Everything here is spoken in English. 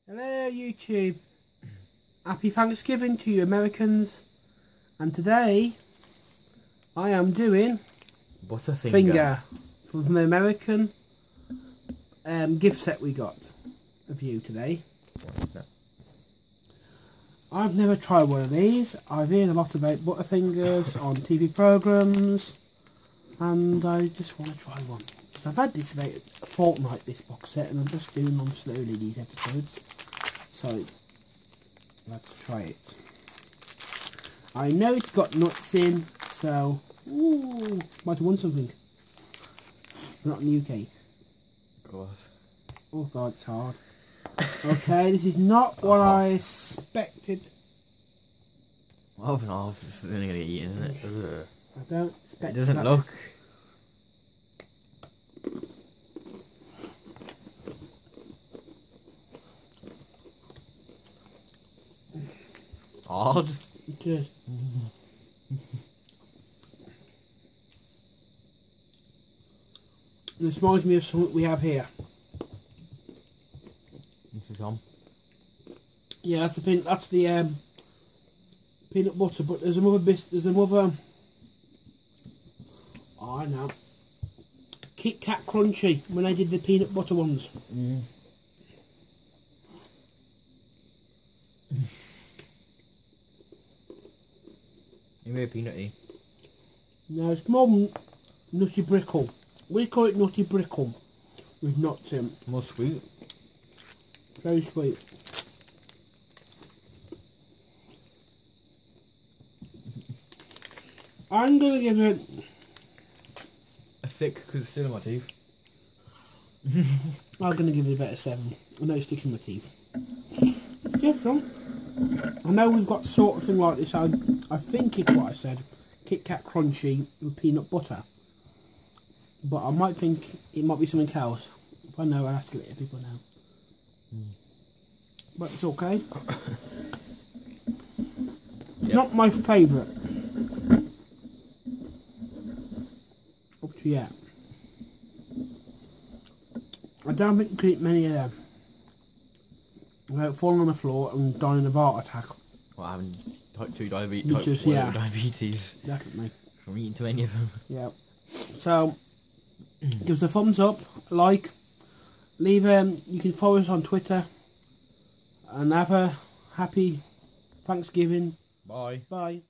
Hello YouTube, happy Thanksgiving to you Americans, and today I am doing Butterfinger from the American gift set we got of you today. I've never tried one of these. I've heard a lot about Butterfingers on TV programs and I just want to try one. I've had this about a fortnight, this box set, and I'm just doing them slowly, these episodes. So, let's try it. I know it's got nuts in, so, ooh, might have won something. Not in the UK. Of course. Oh god, it's hard. Okay, this is not what I expected. Half and half is only going to get eaten, isn't it? Ugh. I don't expect It doesn't that. look hard. It is. This reminds me of something we have here. This is on. Yeah, that's the peanut butter, but there's another oh, I know, Kit Kat Crunchy, when I did the peanut butter ones. You made peanutty. No, it's more Nutty Brickle. We call it Nutty Brickle with nuts in. More sweet. Very sweet. I'm gonna give it A thick because it's still in my teeth. I'm gonna give it about a 7. I know it's sticking my teeth. It's different. I know we've got sort of thing like this. I think it's what I said. Kit Kat Crunchy with peanut butter. But I might think it might be something else. If I know, I'll have to let people know. But it's okay. It's not my favourite. Up to yet. I don't think you can eat many of them without falling on the floor and dying of a heart attack. Well, having type 2 diabetes. Which is, yeah. Diabetes. Definitely. From eating too many of them. Yeah. So, give us a thumbs up, a like, leave you can follow us on Twitter, and have a happy Thanksgiving. Bye. Bye.